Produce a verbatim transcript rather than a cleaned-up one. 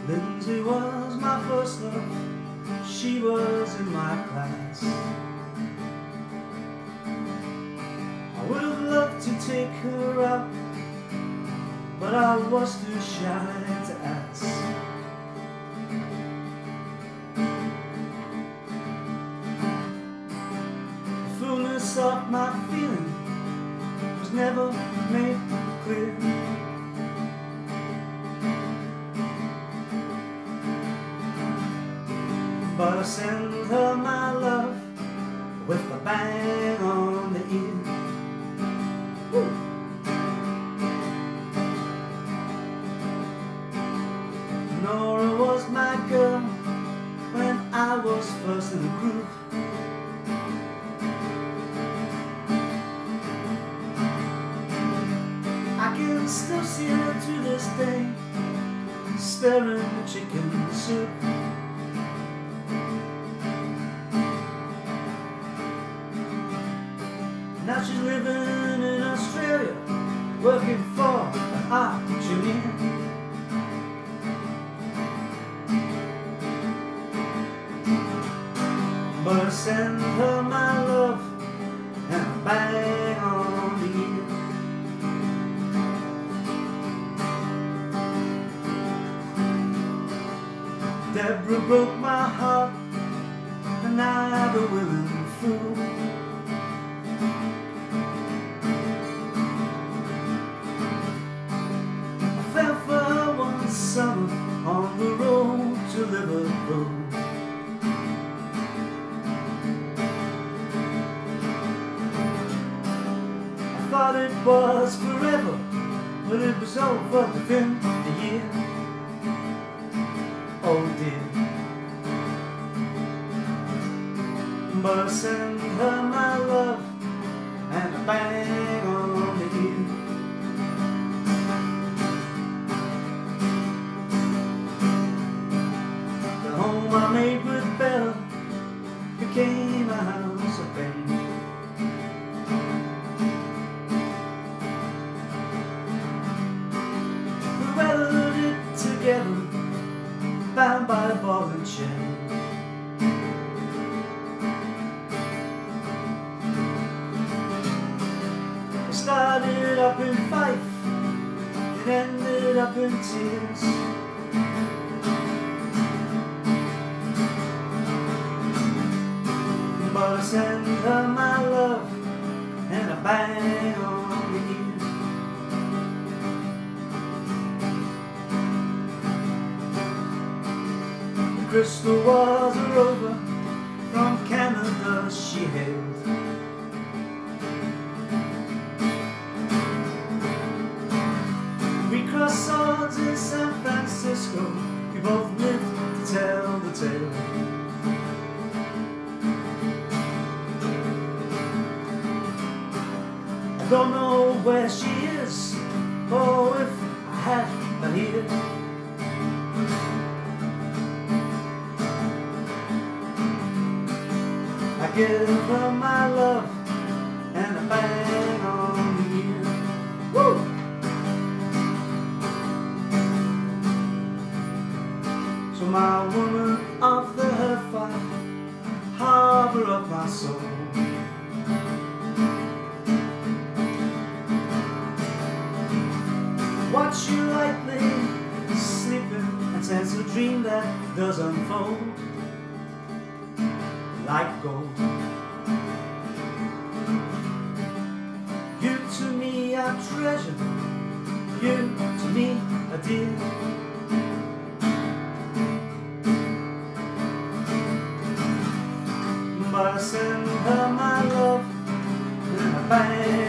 Lindsay was my first love, she was in my class. I would have loved to take her out, but I was too shy to ask. The fullness of my feeling was never made clear. But I send her my love with a bang on the ear. Woo. Nora was my girl when I was first in the group. I can still see her to this day, stirring the chicken soup. Now she's living in Australia, working for an auctioneer. But I send her my love and a bang on the ear. Deborah broke my heart, and I'm a willing fool. Summer on the road to Liverpool. I thought it was forever, but it was over within a year. Oh dear. But I send her my love and a bang on the ear. I made with Bella became a house of pain. We weathered it together, bound by a ball and chain. It started up in Fife, it ended up in tears. But I send her my love and a bang on the ear. The crystal was a rover from Canada she hailed. We crossed swords in San Francisco, we both lived to tell the tale. I don't know where she is, or if I had her here. I give her my love and a bang on the ear. Woo! So my woman of the Hellfire, harbour of my soul, watch you lightly sleeping and sense a dream that does unfold like gold. You to me are treasure, you to me are dear. But I send her my love and a bang